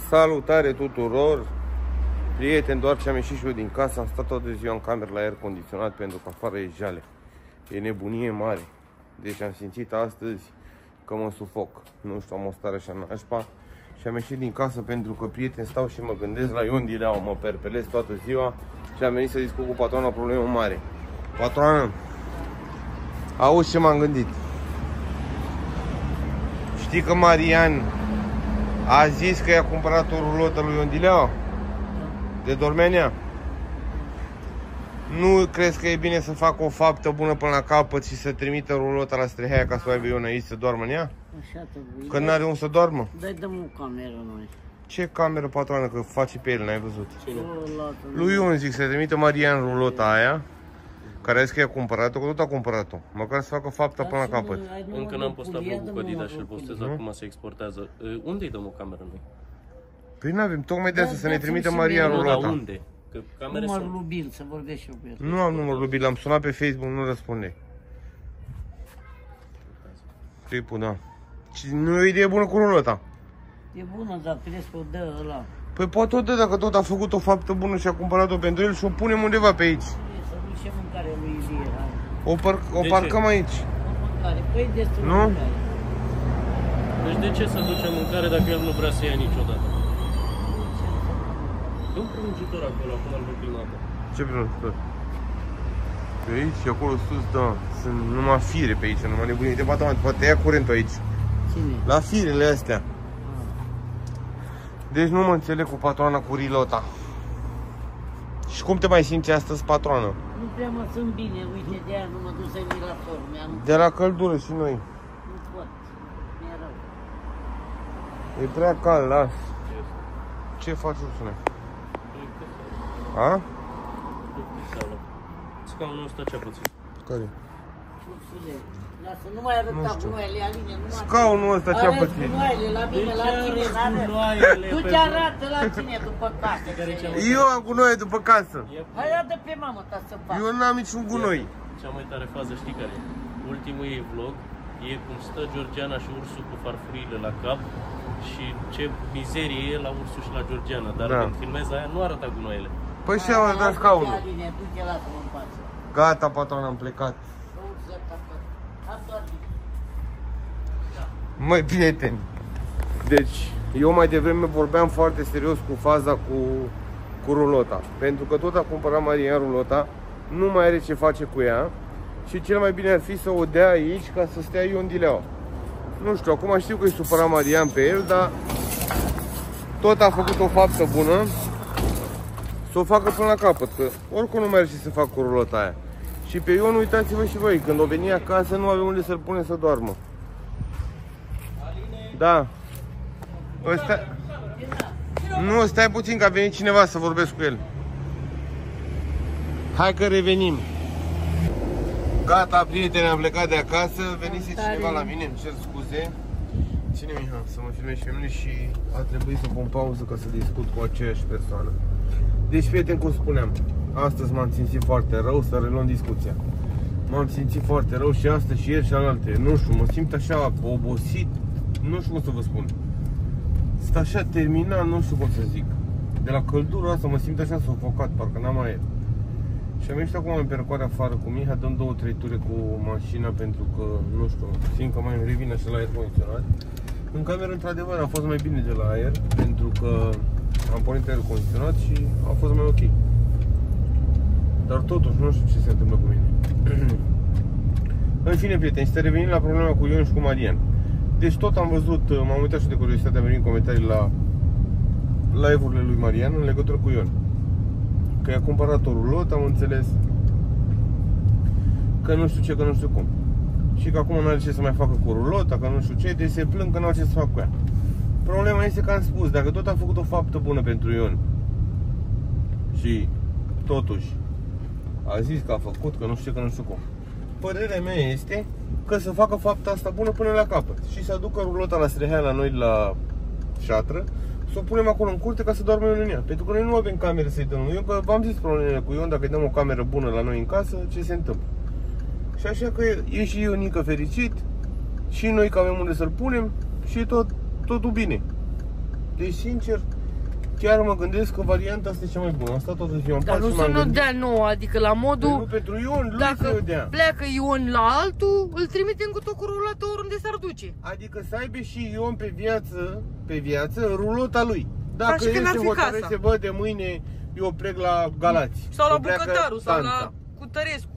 Salutare tuturor! Prieteni, doar ce am ieșit și eu din casă, am stat toată ziua în cameră la aer condiționat pentru că afară e jale. E nebunie mare. Deci am simțit astăzi că mă sufoc. Nu știu, am o stare așa nașpa. Și am ieșit din casă pentru că, prieteni, stau și mă gândesc la Ion Dileau, mă perpelez toată ziua și am venit să discut cu patroana o problemă mare. Patroană, auzi ce m-am gândit? Știi că Marian a zis că i-a cumpărat o rulotă lui Ion Dileau? De Dormenea? Nu crezi că e bine să facă o faptă bună până la capăt și să trimită rulota la Strehaia ca să o aibă Ion aici să doarmă în ea? Așa trebuie. Că n-are unde să doarmă? Dai, dăm o cameră noi. Ce cameră, patroană, că face pe el, n-ai văzut? Lui Ion zic să trimită Marian rulota aia, care a zis că i-a cumpărat-o, că tot a cumpărat-o. Măcar să facă fapta până la capăt. Încă n-am postat blogul cu Adidas și îl postez acum, se exportează. Unde îi dăm o cameră noi? Păi n-avem, tocmai de asta, să ne trimită Marian rulota. Unde? Că camere numărul sunt. lui Bill, să vorbești și eu cu el. Nu am numărul lui Bill, l-am sunat pe Facebook, nu răspunde. Tipul, da. Nu e o idee bună cu rulota. E bună, dar crezi că o dă ăla. Păi poate o dă dacă tot a făcut o faptă bună și a cumpărat-o pentru el și o punem undeva pe aici. Să ducem mâncare lui Ilie. O parcăm aici. Mâncare, păi destul de Nu? mâncare. Deci de ce să ducem mâncare dacă el nu vrea să ia niciodată? Dă un prelungitor acolo, acum îl văd prima dată. Ce prelungitor? Pe aici și acolo sus, da. Sunt numai fire pe aici, numai nebunii. De bata, poate ia curentul aici. Cine? La firele astea. Deci nu mă înțeleg cu patroana cu rilota. Și cum te mai simți astăzi, patroană? Nu prea mă sunt bine, uite, de aia nu mă duc să vin la forme. De la căldură și noi. Nu pot, mi-e rău. E prea cald, las. Ce faci, Ursule? A? Scaunul ăsta ce-a puțin? Care? Ursule, lasă, nu mai arăta gunoaiele, Aline, nu mai... Scaunul ăsta ce-a Arăți pățit? gunoaiele la mine, la cine, gunoaiele tu pe- te arată la cine după casă. Eu am gunoi după casă. Hai, ia de pe mamă ta să fac. Eu n-am niciun gunoi. Cea mai tare fază, știi care e? Ultimul ei vlog e cum stă Georgiana și ursul cu farfurile la cap și ce mizerie e la ursul și la Georgiana, dar Da. când filmezi aia nu arată gunoaiele. Păi și am dat scaunul. Aline, du-te la cum în față. Gata, patroană, am plecat. Măi, prieteni, deci eu mai devreme vorbeam foarte serios cu faza cu rulota. Pentru că tot a cumpărat Marian rulota, nu mai are ce face cu ea și cel mai bine ar fi să o dea aici ca să stea Ion Dileau. Nu știu, acum știu că îi supăra Marian pe el, dar tot a făcut o faptă bună, să o facă până la capăt, că oricum nu mai are ce să fac cu rulota aia. Și pe Ion, uitați-vă și voi, când o veni acasă nu avea unde să-l pune să doarmă. Da. Nu, stai puțin că a venit cineva să vorbesc cu el. Hai că revenim. Gata, prieteni, am plecat de acasă. Venise cineva la mine, îmi cer scuze. Cine Miha? Să mă filmezi pe mine și a trebuit să pun pauză ca să discut cu aceeași persoană. Deci, prieteni, cum spuneam, astăzi m-am simțit foarte rău, să reluăm discuția. M-am simțit foarte rău și astăzi și ieri și alaltă. Nu știu, mă simt așa obosit. Nu știu cum să vă spun. Sunt așa terminat, nu știu cum să zic. De la căldura asta mă simt așa sufocat, parcă n-am aer. Și am ieșit acum în percoare afară cu Miha, dăm 2-3 ture cu mașina pentru că, nu știu, simt că mai îmi revine așa la aer condiționat. În cameră, într-adevăr, a fost mai bine de la aer, pentru că am pornit aer condiționat și a fost mai ok. Dar totuși, nu știu ce se întâmplă cu mine. În fine, prieteni, să revenim la problema cu Ion și cu Marian. Deci tot am văzut, m-am uitat și de curiozitate, am venit în comentarii la live-urile lui Marian în legătură cu Ion. Că i-a cumpărat o rulotă, am înțeles. Că nu știu ce, că nu știu cum. Și că acum nu are ce să mai facă cu rulota, că nu știu ce, deci se plâng că nu au ce să facă cu ea. Problema este că am spus, dacă tot a făcut o faptă bună pentru Ion și totuși a zis că a făcut, că nu știu ce, că nu știu cum, părerea mea este că să facă fapta asta bună până la capăt și să aducă rulota la Strehea la noi la șatră, să o punem acolo în curte ca să doarmă Ion în ea. Pentru că noi nu avem camere să-i dăm Ion, că v-am zis problemele cu Ion, dacă îi dăm o cameră bună la noi în casă, ce se întâmplă. Și așa că e și Ionică fericit, și noi că avem unde să-l punem și totul bine. Deci, sincer, chiar mă gândesc că varianta asta e cea mai bună. Asta toată ziua. Dar nu să nu dea nouă, adică la modul... Nu pentru Ion, lui să dea. Pleacă Ion la altul, îl trimitem cu tot cu rulota oriunde s-ar duce. Adică să aibă și Ion pe viață, rulota lui. Dacă este hotărâse, bă, de mâine eu plec la Galați. Sau la Bucătaru, sau la Cutărescu.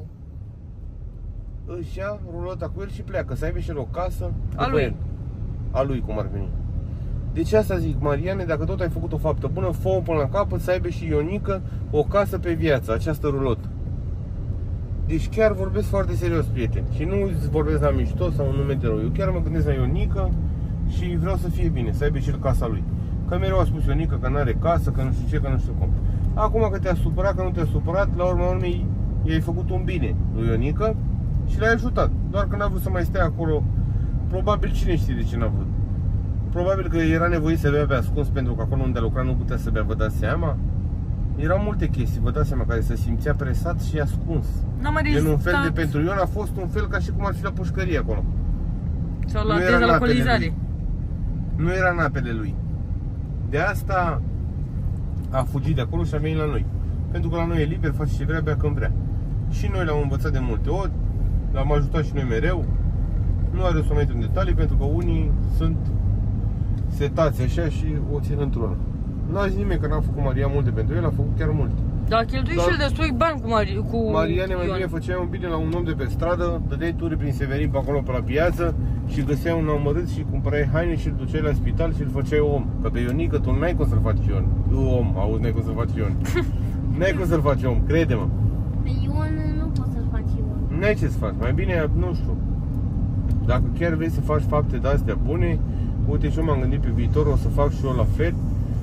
Își ia rulota cu el și pleacă, să aibă și el o casă a lui. A lui, cum ar veni. Deci asta zic, Mariane, dacă tot ai făcut o faptă bună, fă-o până la capăt, să aibă și Ionică o casă pe viață, această rulotă. Deci chiar vorbesc foarte serios, prieteni. Și nu vorbesc la mișto sau un nume de rău. Eu chiar mă gândesc la Ionică și vreau să fie bine, să aibă și el casa lui. Că mereu a spus Ionică că n-are casă, că nu știu ce, că nu știu cum. Acum că te-a supărat, că nu te-a supărat, la urma urmei i-ai făcut un bine lui Ionică și l-ai ajutat. Doar că n-a vrut să mai stea acolo. Probabil cine știe de ce n-a vrut. Probabil că era nevoit să bea pe ascuns, pentru că acolo unde a lucrat nu putea să bea, vă dați seama? Erau multe chestii, vă dați seama, care se simțea presat și ascuns. În un fel de, pentru Ion a fost un fel ca și cum ar fi la pușcărie acolo. Sau la dezalcoolizare. Nu era în apele lui. De asta a fugit de acolo și a venit la noi. Pentru că la noi e liber, face ce vrea, bea când vrea. Și noi l-am învățat de multe ori, l-am ajutat și noi mereu. Nu are să mai intru în detalii, pentru că unii sunt setați așa și o țin într-una. N-a zis nimeni că n-a făcut Maria multe pentru el, a făcut chiar multe. Da, cheltui și el destui bani cu Mariane mai bine făceai un bine la un om de pe stradă, dădeai turi prin Severin pe acolo pe la piață și găseai un omorât și cumpărai haine și îl duceai la spital și îl făceai om. Că pe Ionică tu n-ai cum să-l faci om, auzi, n-ai cum să-l faci Ion. N-ai cum să-l faci om, crede-mă. Pe Ion nu poți să-l faci Ion. N-ai ce să faci, mai bine, nu știu. Dacă chiar vrei să faci fapte de-astea bune, uite și eu m-am gândit pe viitor, o să fac și eu la fel.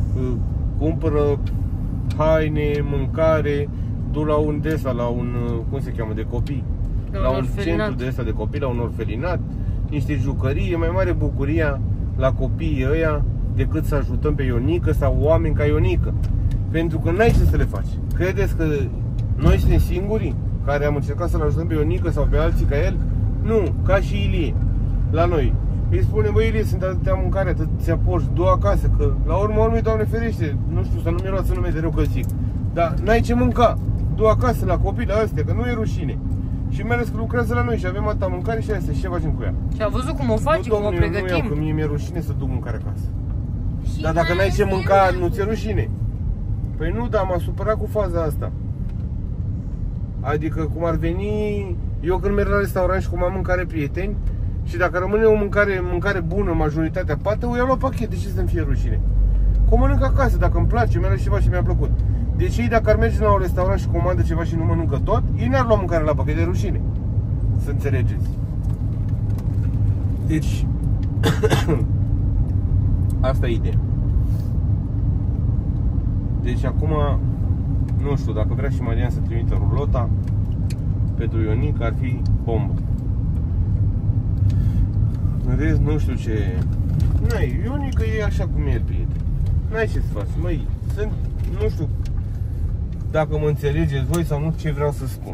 Cumpără haine, mâncare, du la un DESA, la un, cum se cheamă, de copii, la un centru de ăsta de copii, la un orfelinat, niște jucării. E mai mare bucuria la copiii ăia decât să ajutăm pe Ionică sau oameni ca Ionică. Pentru că n-ai ce să le faci. Credeți că noi suntem singurii care am încercat să-l ajutăm pe Ionică sau pe alții ca el? Nu, ca și Ilie, la noi. Îi spune, băi Ilie, sunt atâtea mâncare, atâția porci, du acasă, că la urmă urmei, Doamne ferește, nu știu, să nu mi luați nume de rău că zic, dar n-ai ce mânca, du acasă la copii la astea, că nu e rușine. Și mai ales că lucrează la noi și avem atâta mâncare și astea, și ce facem cu ea? Și a văzut cum o faci, cum o pregătim. Nu iau, că mie mi-e rușine să duc mâncare acasă. Dar dacă n-ai ce mânca, nu ți-e rușine? Păi nu, dar m-a supărat cu faza asta. Adică cum ar veni, eu când merg la restaurant și cum am mâncare prieteni, și dacă rămâne o mâncare bună, majoritatea pată, o iau la pachet, de ce să-mi fie rușine? Că o mănânc acasă, dacă îmi place, mi-a ceva și mi-a plăcut. Deci ei dacă ar merge la un restaurant și comandă ceva și nu mănâncă tot, ei n-ar lua mâncare la pachet, de rușine. Să înțelegeți. Deci, asta e ideea. Deci acum, nu știu, dacă vrea și Marian să trimită rulota pentru Ionică, ar fi bombă. În rest, nu știu ce... N-ai, Ionică e așa cum e el, prieten. N-ai ce să faci, măi, sunt, nu știu dacă mă înțelegeți voi sau nu ce vreau să spun.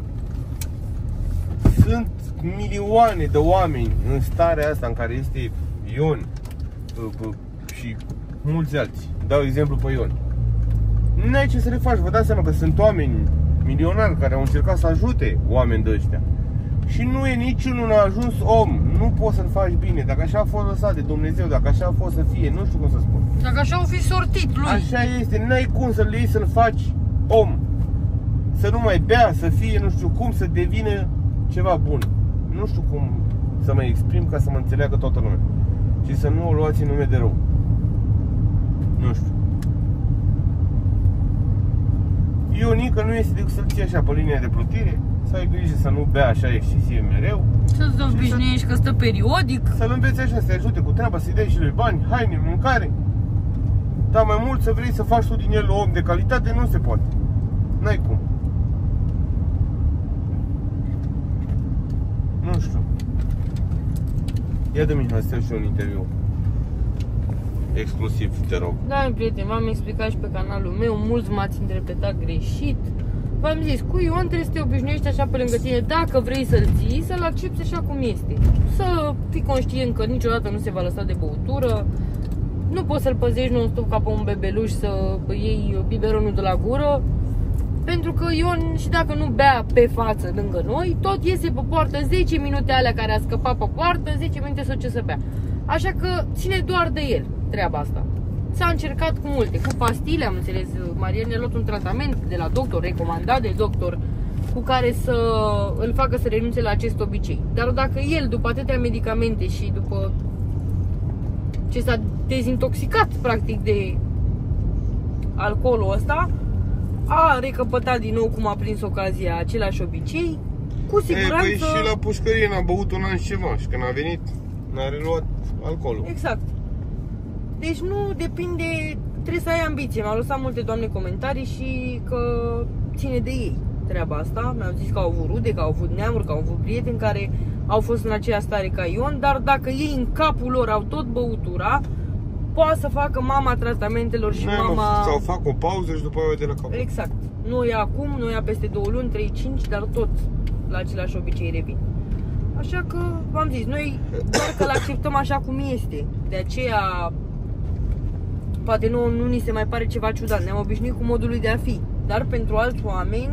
Sunt milioane de oameni în starea asta în care este Ion și mulți alții. Dau exemplu pe Ion. N-ai ce să le faci, vă dați seama că sunt oameni milionari care au încercat să ajute oameni de ăștia. Și nu e niciunul a ajuns om. Nu poți să-l faci bine. Dacă așa a fost lăsat de Dumnezeu, dacă așa a fost să fie, nu știu cum să spun. Dacă așa o fi sortit lui. Așa este, n-ai cum să-l iei să-l faci om. Să nu mai bea, să fie, nu știu cum, să devină ceva bun. Nu știu cum să mă exprim ca să mă înțeleagă toată lumea. Și să nu o luați în nume de rău. Nu știu. Ionică nu este decât să-l ții așa pe linia de plutire, să ai grijă să nu bea așa excesiv mereu. Să-ți obișnuiești că stă periodic. Să-l înveți așa, să-i ajute cu treaba, să-i dai și lui bani, haine, mâncare. Dar mai mult să vrei să faci tu din el om de calitate, nu se poate. N-ai cum. Nu știu. Ia dă-mi, să și un interviu exclusiv, te rog. Da, prieten, v-am explicat și pe canalul meu, mulți m-ați interpretat greșit. V-am zis, cu Ion trebuie să te obișnuiești așa pe lângă tine. Dacă vrei să-l ții, să-l accepti așa cum este. Să fii conștient că niciodată nu se va lăsa de băutură. nu poți să-l păzești non-stop ca pe un bebeluș să iei biberonul de la gură. Pentru că Ion, și dacă nu bea pe față lângă noi, tot iese pe poartă 10 minute alea care a scăpat pe poartă, 10 minute să ce să bea. Așa că ține doar de el treaba asta. S-a încercat cu multe, cu pastile, am înțeles, Marian ne-a luat un tratament de la doctor, recomandat de doctor, cu care să îl facă să renunțe la acest obicei. Dar dacă el, după atâtea medicamente și după ce s-a dezintoxicat practic de alcoolul ăsta, a recăpătat din nou, cum a prins ocazia, același obicei, cu siguranță... Păi și la pușcărie n-a băut un an și ceva și când a venit n-a reluat alcoolul. Exact. Deci nu depinde, trebuie să ai ambiție. M-au lăsat multe doamne comentarii și că ține de ei treaba asta. Mi-au zis că au avut rude, că au avut neamuri, că au avut prieteni care au fost în aceeași stare ca Ion, dar dacă ei în capul lor au tot băutura, poate să facă mama tratamentelor și mama... Sau fac o pauză și după aia de la capăt. Exact. Nu ia acum, nu ia peste 2 luni, 3-5, dar tot la același obicei revin. Așa că, v-am zis, noi doar că l-acceptăm așa cum este. De aceea, poate nu ni se mai pare ceva ciudat. Ne-am obișnuit cu modul lui de a fi. Dar pentru alți oameni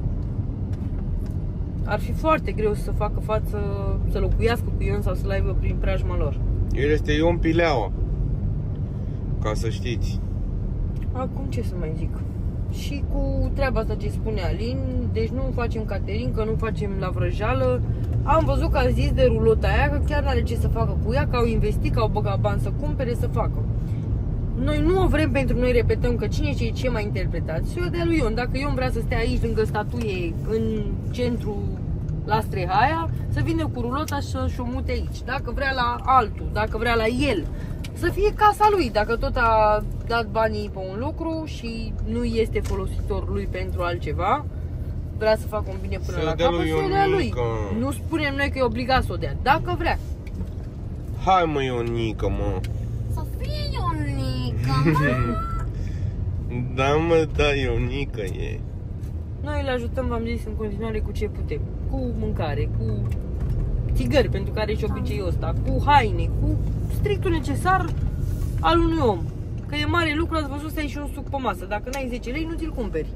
ar fi foarte greu să facă față, să locuiască cu Ion sau să-l aibă prin preajma lor. El este Ion Pileaua, ca să știți. Acum ce să mai zic? Și cu treaba asta ce spune Alin, deci nu facem catering, că nu facem la vrăjeală. Am văzut că a zis de rulota aia că chiar n-are ce să facă cu ea, că au investit, că au băgat bani să cumpere, să facă. Noi nu o vrem pentru noi, repetăm, că cine și ce mai interpretați. Și eu de lui Ion, dacă Ion vrea să stea aici lângă statuie, în centru, la Strehaia, să vină cu rulota și să-și o mute aici. Dacă vrea la altul, dacă vrea la el, să fie casa lui. Dacă tot a dat banii pe un lucru și nu este folositor lui pentru altceva, vrea să facă un bine până la capăt, să o dea lui. Nu spunem noi că e obligat să o dea, dacă vrea. Hai mă, Ionica, mă. Să fie Ionica, mă. Da, mă, da, Ionica e. Noi îl ajutăm, v-am zis, în continuare cu ce putem. Cu mâncare, cu țigări, pentru care e și obiceiul ăsta, cu haine, cu strictul necesar al unui om. Că e mare lucru, ați văzut să ai și un suc pe masă. Dacă n-ai 10 lei, nu ți-l cumperi.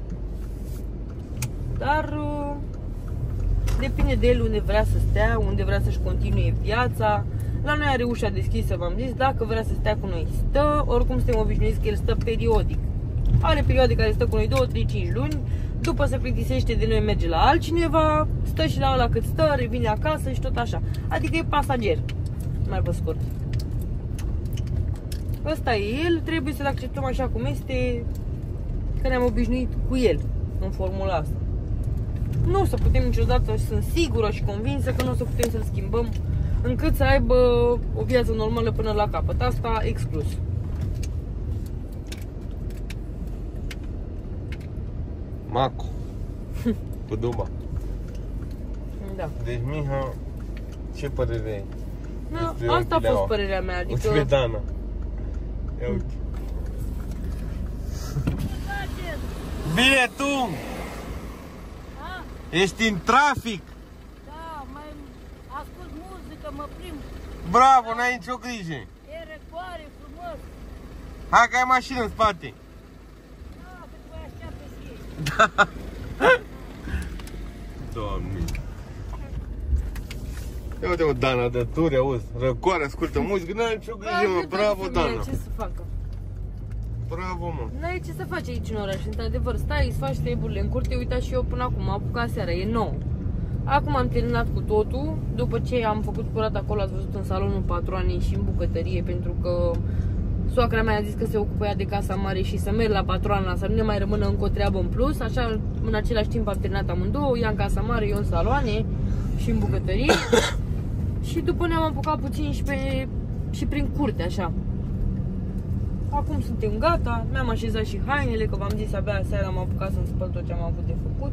Dar depinde de el unde vrea să stea, unde vrea să-și continue viața. La noi are ușa deschisă, v-am zis, dacă vrea să stea cu noi, stă. Oricum suntem obișnuiți că el stă periodic. Are perioade care stă cu noi 2, 3, 5 luni. După se plictisește de noi, merge la altcineva, stă și la ăla cât stă, revine acasă și tot așa. Adică e pasager, mai pe scurt. Ăsta e el, trebuie să-l acceptăm așa cum este, că ne-am obișnuit cu el în formula asta. Nu o să putem niciodată, și sunt sigură și convinsă că nu o să putem să-l schimbăm încât să aibă o viață normală până la capăt. Asta exclus. Macu. Cu duba. Da. Deci, Miha, ce părere ai? Da, asta a fost părerea mea, adică... Uite pe Dana. Ia uite. Bine, tu! Ești în trafic! Da, mai ascult muzică, mă prim. Bravo, n-ai nicio grijă! E răcoare, frumos. Hai că ai mașină în spate! Da, că voi așteaptă și ei. Da! Doamne! Ia uite, mă, Dana, de turi, auzi, răcoare, ascultă muzică, n-ai nicio grijă, mă, bravo, Dana! Ce să facă? Bravo, mă! N-ai ce să faci aici în oraș, într-adevăr, stai, îți faci treburile în curte, uita și eu până acum, am apucat seara, e nou. Acum am terminat cu totul, după ce am făcut curat acolo, ați văzut, în salonul patroanei și în bucătărie, pentru că soacra mea a zis că se ocupă ea de casa mare și să merg la patroana, să nu ne mai rămână încă o treabă în plus, așa, în același timp am terminat amândouă, ea în casa mare, eu în saloane și în bucătărie. Și după ne-am apucat puțin și prin curte, așa. Acum suntem gata, mi-am așezat și hainele, că v-am zis abia seara am apucat să-mi spăl tot ce am avut de făcut.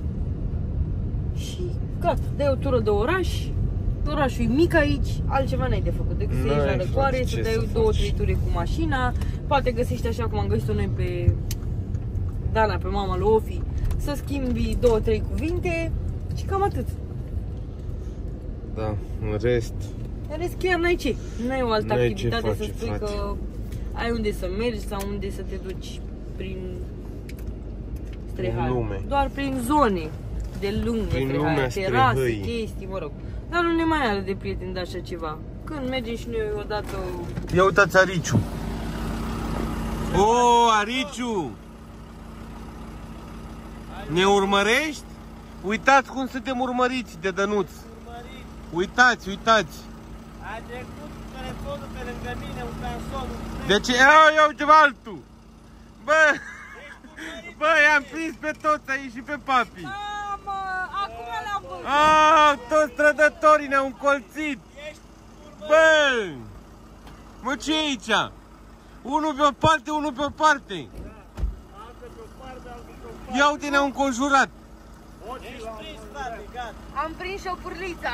Și gata, dai o tură de oraș, orașul e mic aici, altceva n-ai de făcut decât să ieși la răcoare, să dai 2-3 turi cu mașina, poate găsești așa cum am găsit-o noi pe Dana, pe mama lui Ofi, să schimbi 2-3 cuvinte și cam atât. Da, în rest... În rest chiar n-ai ce, n-ai o altă activitate să spui că ai unde să mergi sau unde să te duci prin strehari. lume. Doar prin zone de lume, Prin strehari, lumea terase, strehăii. chestii, mă rog. Dar nu ne mai are de prieteni de așa ceva. Când mergem și noi odată... Ia uitați Ariciu. O, Ariciu! Ne urmărești? Uitați cum suntem urmăriți de Dănuț. Uitați, uitați. A trecut telefonul pe lângă mine, un canson. De ce? Ia uite altul. Bă, bă, i-am prins pe toți aici și pe papi. Mamă, acum l-am văzut. Toți trădătorii ne-au încolțit. Bă! Mă, ce e aici? Unul pe o parte, unul pe o parte. Ia uite, ne-au înconjurat. Am prins șopârlița.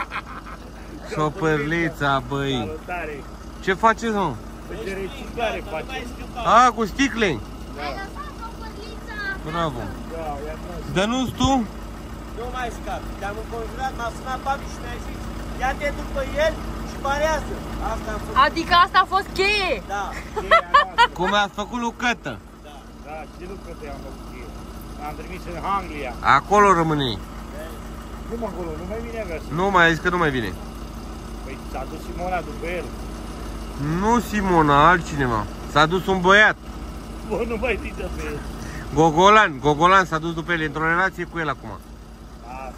Șopârlița, băi. Salutare! Ce faceți, mă? Ce reciclare faceți? Cu sticle. Ai lăsat copărlița? Bravo. Da, i-am dat. Dănuț, tu? Nu mai scap. Te-am înconjurat, m-a sunat papi și mi-a zis, ia-te după el și barează. Asta am făcut. Adică asta a fost cheie. Da. Cum ați făcut lucrătă? Da, ce lucru te-am făcut eu? Am trimis în Anglia. Acolo rămâne. Cum acolo? Nu mai vine acasă. Nu mai a zis că nu mai vine. Păi s-a dus Simona după el. Nu Simona, altcineva. S-a dus un băiat. Bă, nu mai zice pe el. Gogolan s-a dus după el, într-o relație cu el acum. Da.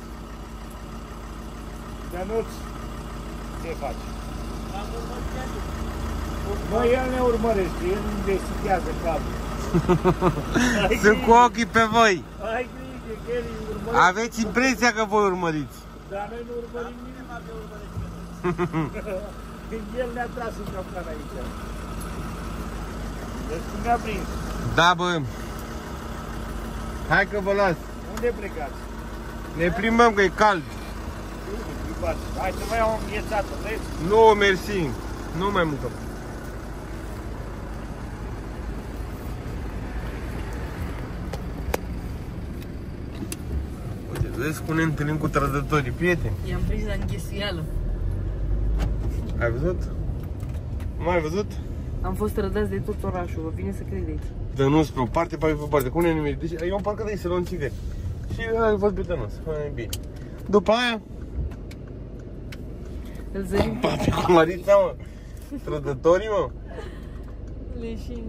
Dănuț, ce faci? Mă, el ne urmărește, el îmi investigează capul. Sunt cu ochii pe voi. Ai grijă că el îi urmărește. Aveți impresia că voi urmăriți. Dar noi nu urmărim nimic. El ne-a tras în capcan aici. Deci cum ne-a prins? Da, bă. Hai că vă las. Unde plecați? Ne plimbăm că e cald. Hai să vă iau o înghețată, vreți? Nu, mersi. Nu mai mâncăm. Uite, vezi cum ne întâlnim cu trădătorii, prieteni. I-am prins la înghesuială. Ai văzut? Nu ai văzut? Am fost trădați de tot orașul, vă vine să credeți. Dănuț pe o parte, papi pe o parte. Cum ne numim? Deci eu am parcat aici să luăm țigări. Și hai, văd pe Dănuț. Hai, bine. După aia, Îl zărim pe papi cu Marița, mă. Trădătorii, mă. leșin.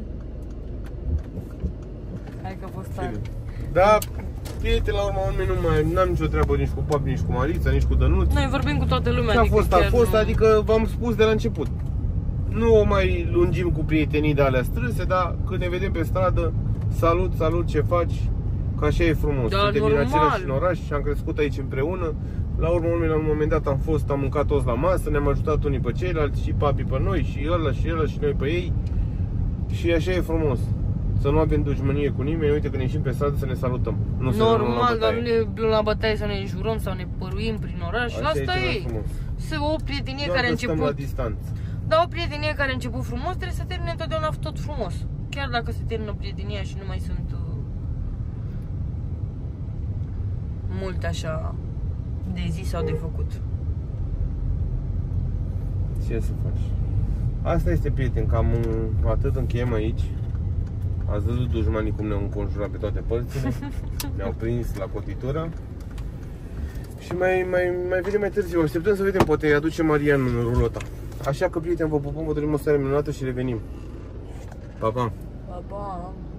Hai că a fost tare. Da, prieteni, la urma urmei n-am nicio treabă nici cu papi, nici cu Marița, nici cu Dănuț. Noi vorbim cu toată lumea. Ce a adică fost, a chiar fost, nu- adică v-am spus de la început. Nu o mai lungim cu prietenii de alea strânse, dar când ne vedem pe stradă, salut, salut, ce faci? Că așa e frumos. Da, Suntem din normal. același oraș și am crescut aici împreună. La urmă, la un moment dat am mâncat toți la masă, ne-am ajutat unii pe ceilalți, și papi pe noi, și ăla și noi pe ei. Și așa e frumos. Să nu avem dușmănie cu nimeni, uite când ieșim pe stradă să ne salutăm. Nu să ne luăm la Normal, dar bătaie. nu ne luăm la bătaie sau ne înjurăm sau ne păruim prin oraș. Așa Asta cel mai e. frumos. O prietenie Doar care a că stăm la început. distanță. Dar o prietenie care a început frumos trebuie să termine întotdeauna tot frumos. Chiar dacă se termină prietenia și nu mai sunt multe așa de zi sau de făcut. Ce să faci? Asta este, prieten, cam atât încheiem aici. Ați văzut dușmanii cum ne-au înconjurat pe toate părțile. Ne-au prins la cotitură. Și mai vedem mai târziu. Așteptăm să vedem, poate îi aduce Marian în rulota. Așa că, prieten, vă pupăm, vă dorim o seară minunată și revenim. Pa, pa! Pa, pa!